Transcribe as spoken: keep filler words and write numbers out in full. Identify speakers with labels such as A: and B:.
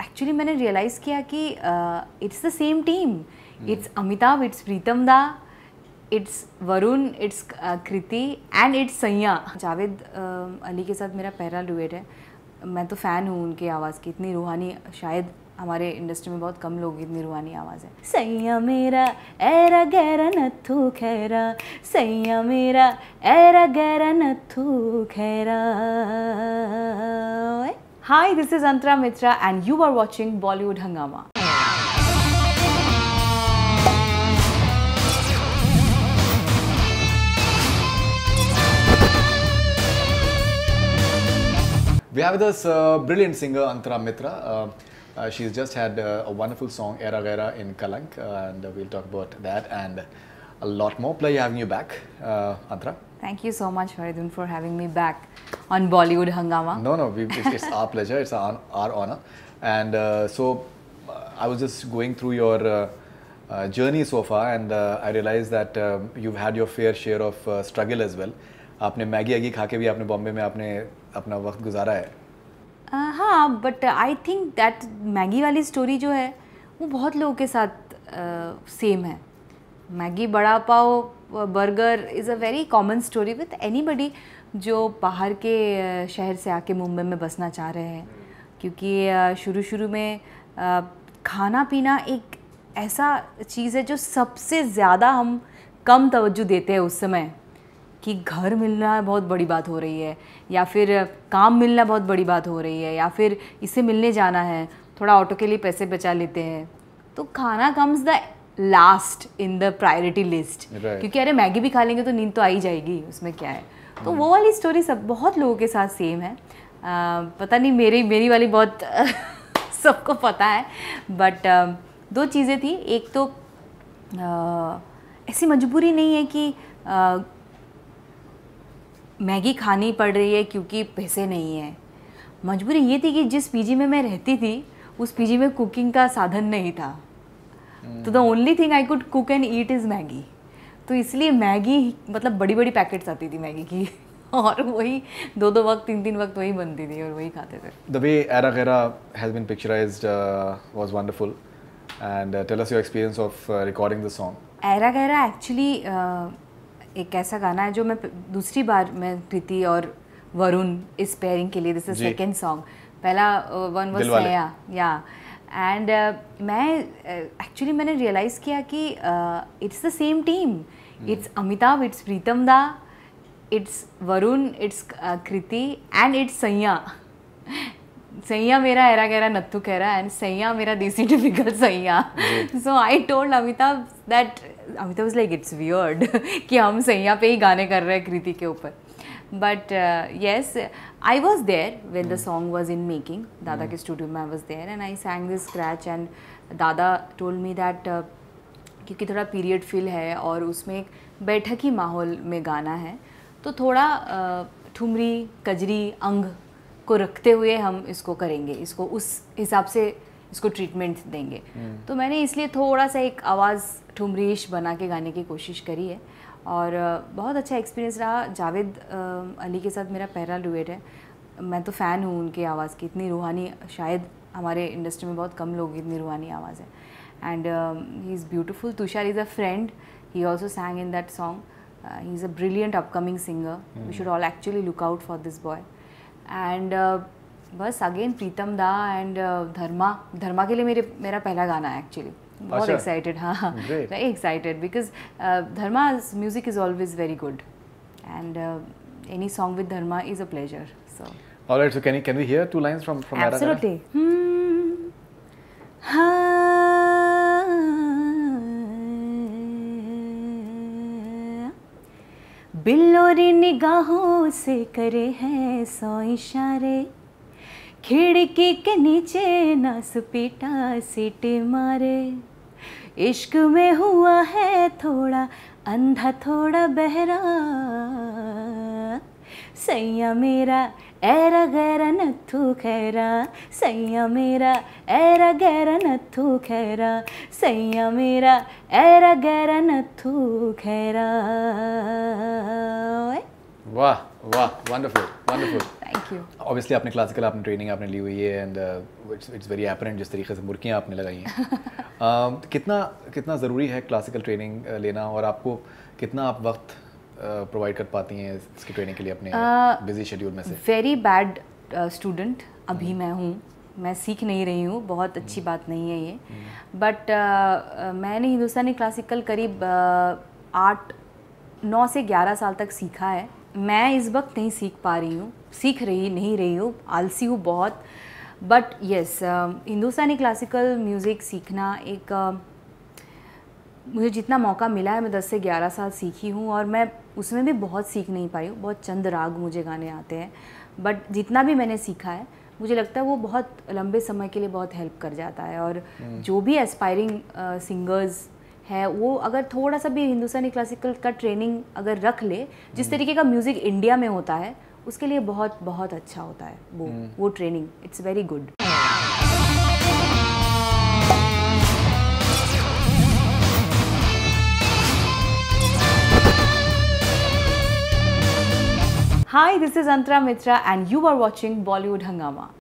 A: Actually मैंने realise किया कि it's the same team, it's Amitabh, it's Pritam da, it's Varun, it's Kriti and it's Saiyaan. Javed uh, Ali के साथ मेरा पहला डुएट है। मैं तो फ़ैन हूँ उनकी आवाज़ की, इतनी रूहानी, शायद हमारे इंडस्ट्री में बहुत कम लोग इतनी रूहानी आवाज़ है। सैया मेरा ऐरा गैरा नथु खैरा, सैया मेरा ऐरा गैरा नथु खैरा। Hi, this is Antara Mitra and you are watching Bollywood Hungama.
B: We have with us uh, brilliant singer Antara Mitra. Uh, uh, she's just had uh, a wonderful song Era Gaira in Kalank, uh, and uh, we'll talk about that and a lot more. Pleasure having you back, uh, Antara.
A: Thank you so much, Faridun, for having me back on Bollywood Hungama.
B: No, no, we, it's, it's our pleasure. It's our, our honor. And uh, so uh, I was just going through your uh, uh, journey so far, and uh, I realized that uh, you've had your fair share of uh, struggle as well. आपने Maggi एगी खा के भी आपने बॉम्बे में आपने अपना वक्त गुजारा है।
A: uh, हाँ, but I think that Maggi वाली स्टोरी जो है वो बहुत लोगों के साथ सेम uh, है। Maggi, vada pav, burger is a very common story with anybody जो बाहर के uh, शहर से आके मुंबई में बसना चाह रहे हैं, क्योंकि uh, शुरू शुरू में uh, खाना पीना एक ऐसा चीज़ है जो सबसे ज़्यादा हम कम तवज्जो देते हैं उस समय, कि घर मिलना बहुत बड़ी बात हो रही है, या फिर काम मिलना बहुत बड़ी बात हो रही है, या फिर इससे मिलने जाना है, थोड़ा ऑटो के लिए पैसे बचा लेते हैं, तो खाना comes the last in the priority list, क्योंकि अरे मैगी भी खा लेंगे तो नींद तो आ ही जाएगी, उसमें क्या है। तो वो वाली स्टोरी सब बहुत लोगों के साथ सेम है। आ, पता नहीं मेरी मेरी वाली बहुत सबको पता है, बट दो चीज़ें थी। एक तो आ, ऐसी मजबूरी नहीं है कि आ, मैगी खानी पड़ रही है क्योंकि पैसे नहीं है। मजबूरी ये थी कि जिस पीजी में मैं रहती थी उस पीजी में कुकिंग का साधन नहीं था, तो the only thing I could cook and eat is Maggi. तो इसलिए मैगी, मतलब बड़ी बड़ी पैकेट्स आती थी मैगी की, और वही दो दो वक्त तीन तीन वक्त वही बनती थी और वही खाते थे।
B: The way Era Gaira has been picturized uh, was wonderful, and uh, tell us your experience of uh, recording the song.
A: Era Gaira actually एक ऐसा गाना है जो मैं दूसरी बार मैं कृति और वरुण इस पेयरिंग के लिए, दिस इज सेकेंड सॉन्ग। पहला one was Saiyaan, yeah and मैं एक्चुअली uh, मैंने रियलाइज़ किया कि it's the same team, it's Amitabh, it's Pritam da, it's Varun, it's Kriti and it's Saiyaan. सैया मेरा ऐरा गैरा नत्थु खैरा एंड सैया मेरा देसी टिपिकल सैया। So I told Amitabh that, Amitabh was like it's weird कि हम सैया पे ही गाने कर रहे हैं कृति के ऊपर। But yes, I was there when the song was in making. Dada के स्टूडियो में I was there and I sang this scratch, and Dada told me that क्योंकि थोड़ा पीरियड फील है और उसमें एक बैठकी माहौल में गाना है, तो थोड़ा uh, ठुमरी कजरी अंग को रखते हुए हम इसको करेंगे, इसको उस हिसाब से इसको ट्रीटमेंट देंगे। hmm. तो मैंने इसलिए थोड़ा सा एक आवाज़ ठुमरीश बना के गाने की कोशिश करी है, और बहुत अच्छा एक्सपीरियंस रहा। जावेद अली के साथ मेरा पहला डुएट है। मैं तो फ़ैन हूँ उनकी आवाज़ की, इतनी रूहानी, शायद हमारे इंडस्ट्री में बहुत कम लोग इतनी रूहानी आवाज़ है, and he is beautiful. Tushar is a friend, he also sang in that song. He is a brilliant upcoming singer, we should all actually look out for this boy. And uh, बस again Pritam da and धर्मा धर्मा के लिए मेरे मेरा पहला गाना है actually. बहुत excited, हाँ, very excited, because Dharma music is always very good, and any song with Dharma is a pleasure. So
B: alright, so can you can we hear two lines from from
A: absolutely. बिल्लोरी निगाहों से करे हैं सौ इशारे, खिड़की के नीचे नास पीटा सीटी मारे, इश्क में हुआ है थोड़ा अंधा थोड़ा बहरा, सैया मेरा ऐरा गैरा नत्थु खैरा, सैया मेरा ऐरा गैरा नत्थु खैरा, सैया मेरा ऐरा गैरा नत्थु खैरा।
B: वाह वाह, wonderful wonderful.
A: Thank you.
B: Obviously आपने क्लासिकल आपने ट्रेनिंग आपने ली हुई है and it's it's very apparent जिस तरीके से मुर्कियाँ आपने लगाई हैं। uh, कितना कितना ज़रूरी है क्लासिकल ट्रेनिंग uh, लेना और आपको कितना आप वक्त प्रोवाइड uh, कर पाती हैं इसकी ट्रेनिंग के लिए अपने बिजी uh, शेड्यूल में से?
A: वेरी बैड स्टूडेंट अभी मैं हूँ, मैं सीख नहीं रही हूँ, बहुत अच्छी बात नहीं है ये, बट uh, मैंने हिंदुस्तानी क्लासिकल करीब uh, आठ नौ से ग्यारह साल तक सीखा है। मैं इस वक्त नहीं सीख पा रही हूँ, सीख रही नहीं रही हूँ, आलसी हूँ बहुत, but yes Hindustani classical music सीखना एक uh, मुझे जितना मौका मिला है मैं दस से ग्यारह साल सीखी हूँ और मैं उसमें भी बहुत सीख नहीं पाई हूँ, बहुत चंद राग मुझे गाने आते हैं, बट जितना भी मैंने सीखा है मुझे लगता है वो बहुत लंबे समय के लिए बहुत हेल्प कर जाता है। और जो भी एस्पायरिंग सिंगर्स है वो अगर थोड़ा सा भी हिंदुस्तानी क्लासिकल का ट्रेनिंग अगर रख ले, जिस तरीके का म्यूज़िक इंडिया में होता है उसके लिए बहुत बहुत अच्छा होता है वो वो training, it's very good. Hi, this is Antara Mitra and you are watching Bollywood Hungama.